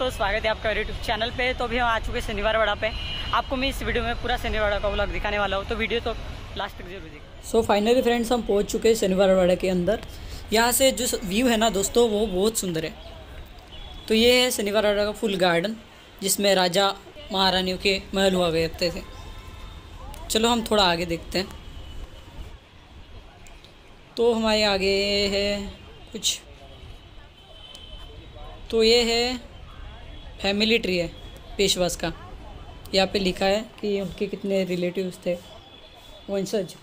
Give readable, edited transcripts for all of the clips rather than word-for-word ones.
दोस्तों, स्वागत है आपका यूट्यूब चैनल पे। तो अभी हम आ चुके हैं शनिवार वाड़ा पे। आपको मैं इस वीडियो में पूरा शनिवार वाड़ा का व्लॉग दिखाने वाला हूँ, तो वीडियो तो लास्ट तक जरूर देखिए। सो फाइनली फ्रेंड्स, हम पहुँच चुके हैं शनिवार वाड़ा के अंदर। यहाँ से जो व्यू है ना दोस्तों, वो बहुत सुंदर है। तो ये है शनिवार वाड़ा का फुल गार्डन, जिसमें राजा महारानियों के महल हुआ करते थे। चलो हम थोड़ा आगे देखते हैं। तो हमारे आगे है कुछ, तो ये है फैमिली ट्री है पेशवास का। यहाँ पे लिखा है कि उनके कितने रिलेटिव्स थे, वंशज।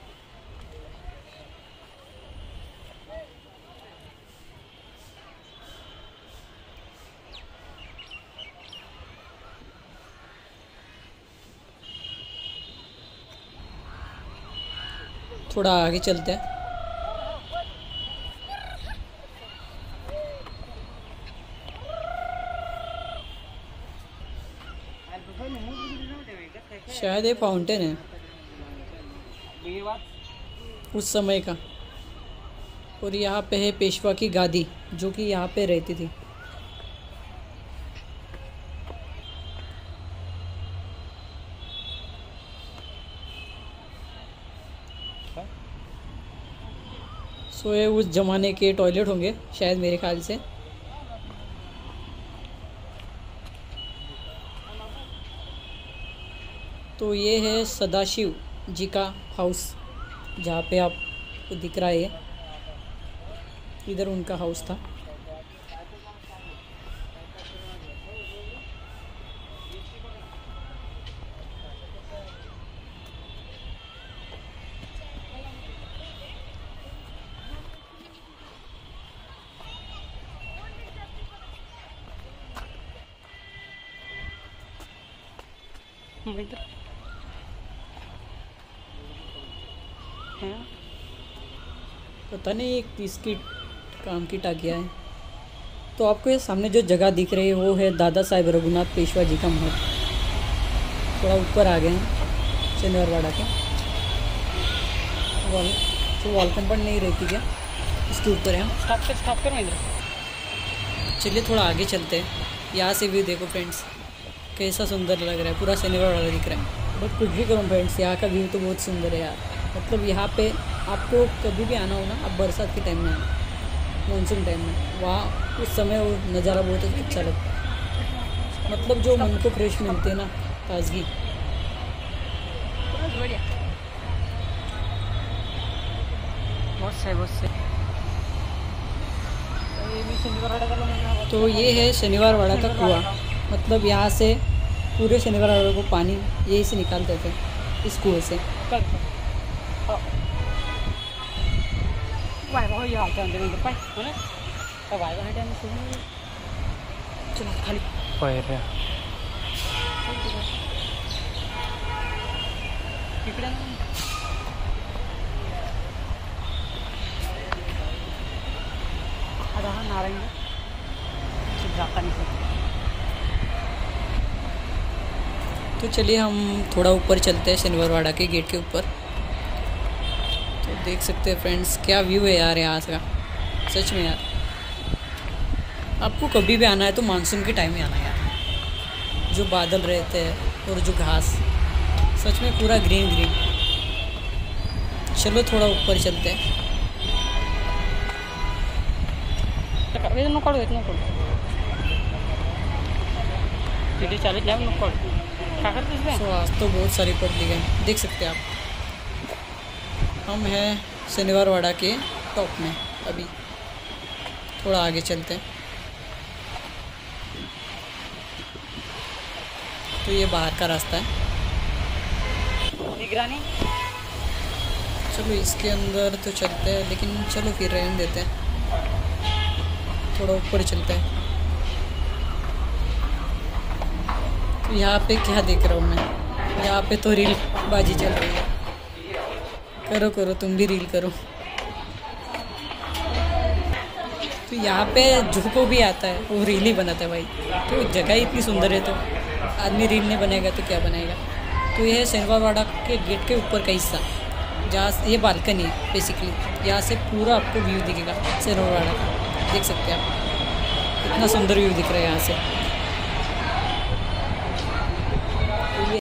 थोड़ा आगे चलते हैं। शायद ये फाउंटेन है उस समय का। और यहाँ पे है पेशवा की गादी, जो कि यहाँ पे रहती थी। सो ये उस जमाने के टॉयलेट होंगे शायद, मेरे ख्याल से। तो ये है सदाशिव जी का हाउस, जहाँ पे आपको दिख रहा है। इधर उनका हाउस था। पता नहीं एक किसकी काम की टाकिया है। तो आपको ये सामने जो जगह दिख रही है, वो है दादा साहेब रघुनाथ पेशवा जी का महल। थोड़ा ऊपर आ गए हैं शनिवार वाड़ा के। तो वॉल कंपाउंड नहीं रहती क्या, इसके ऊपर है हम। चलिए थोड़ा आगे चलते हैं। यहाँ से व्यू देखो फ्रेंड्स, कैसा सुंदर लग रहा है। पूरा शनिवार वाड़ा दिख रहा है। बट कुछ भी करूँ फ्रेंड्स, यहाँ का व्यू तो बहुत सुंदर है यार। मतलब यहाँ पे आपको कभी भी आना हो ना, आप बरसात के टाइम में आना, मानसून टाइम में, वहाँ उस समय वो नज़ारा बहुत अच्छा लगता है। मतलब जो मन को फ्रेश मिलती है ना, ताजगी। तो ये है शनिवार वाड़ा का कुआं। मतलब यहाँ से पूरे शनिवार वाड़ा को पानी यही से निकालते थे, इस कुएं से। तो चलिए हम थोड़ा ऊपर चलते हैं शनिवार वाड़ा के गेट के ऊपर। तो देख सकते हैं फ्रेंड्स, क्या व्यू है यार यहाँ का। सच में यार, आपको कभी भी आना है तो मानसून के टाइम में आना है यार। जो बादल रहते हैं और जो घास, सच में पूरा ग्रीन ग्रीन। चलो थोड़ा ऊपर चलते हैं। तो आज तो बहुत सारी पब्लिक है, देख सकते हैं आप। हम हैं शनिवार वाड़ा के टॉप में। अभी थोड़ा आगे चलते हैं। तो ये बाहर का रास्ता है। निगरानी। चलो इसके अंदर तो चलते हैं, लेकिन चलो फिर रहने देते हैं। थोड़ा ऊपर चलते हैं। तो यहाँ पे क्या देख रहा हूँ मैं, यहाँ पे तो रील बाजी चल रही है। करो करो, तुम भी रील करो। तो यहाँ पे जो को भी आता है वो रील ही बनाता है भाई। तो जगह इतनी सुंदर है, तो आदमी रील नहीं बनेगा तो क्या बनाएगा। तो ये है शनिवार वाड़ा के गेट के ऊपर का हिस्सा, जहाँ ये बालकनी है बेसिकली। यहाँ से पूरा आपको व्यू दिखेगा शनिवार वाड़ा का, देख सकते हैं आप। कितना सुंदर व्यू दिख रहा है यहाँ से।